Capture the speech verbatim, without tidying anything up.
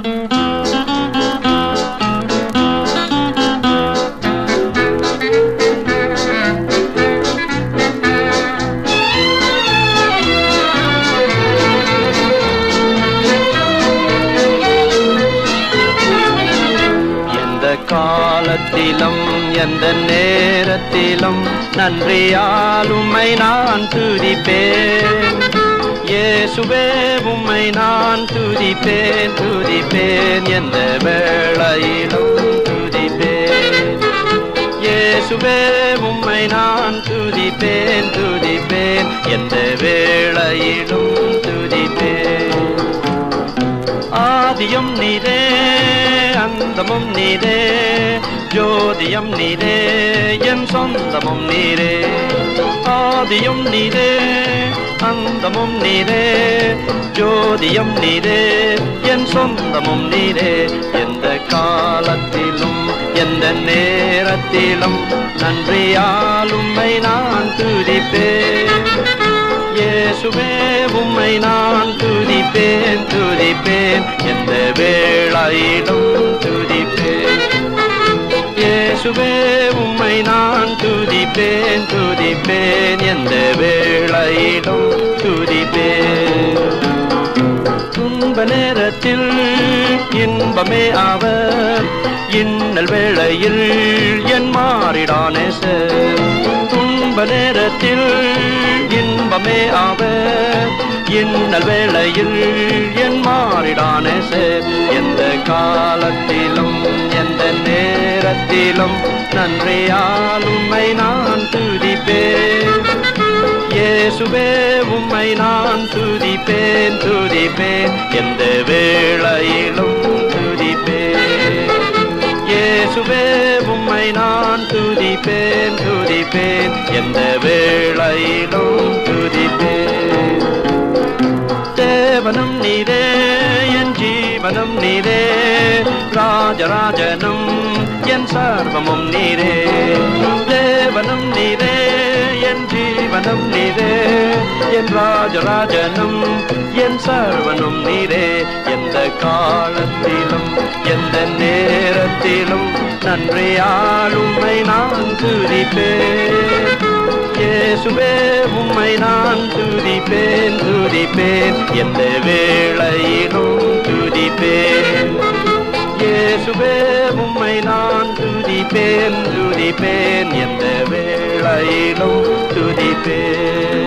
காலத்திலும் எந்த நேரத்திலும் நன்றியால் உம்மை நான் துதிப்பேன். இயேசுவே உம்மை நான் துதிப்பேன் துதிப்பேன் எந்த வேளையிலும் துதிப்பேன். இயேசுவே உம்மை நான் துதிப்பேன் துதிப்பேன் எந்த வேளையிலும் துதிப்பேன். ஆதியும் நீரே அந்தமும் நீரே, ஜோதியம் நீரே, என் சொந்தமும் நீரே. ஆதியும் நீரே அந்தமும் நீரே, ஜோதியம் நீரே, என் சொந்தமும் நீரே. எந்த காலத்திலும் எந்த நேரத்திலும் நன்றியால் உம்மை நான் துதிப்பேன். இயேசுவே உம்மை நான் துதிப்பேன் துதிப்பேன் எந்த வேளையிலும் துதிப்பேன். இயேசுவே உம்மை நான் துதிப்பேன் துதிப்பேன் எந்த வேளையிலும் துதிப்பேன். துன்ப நேரத்தில் இன்பமே அவர், இன்னல் வேளையில் என் மாறிடானே சார். துன்ப நேரத்தில் இன்பமே அவர், இன்னல் வேளையில் என் மாறிடானே சார். எந்த காலத்திலும் எந்த நேரத்திலும் நன்றியால் உம்மை நான் துதிப்பேன். இயேசுவே உம்மை நான் துதிப்பேன் துதிப்பேன் எந்த வேளையிலும் துதிப்பேன். இயேசுவே உம்மை நான் துதிப்பேன் துதிப்பேன் எந்த வேளையிலும் துதிப்பேன். தேவனும் நீரே என் ஜீவனும் நீரே, ராஜராஜனும் என் சர்வமும் நீரே. தேவனும் நீரே என் ஜீவனும் நீரே, என் ராஜராஜனும் என் சர்வனும் நீரே. எந்த காலத்திலும் எந்த நேரத்திலும் நன்றியால் உம்மை நான் துதிப்பேன். இயேசுவே உம்மை நான் துதிப்பேன் துதிப்பேன் எந்த வேளையிலும் துதிப்பேன். இயேசுவே உம்மை நான் துதிப்பேன் துதிப்பேன் எந்த வேளையிலும் துதிப்பேன்.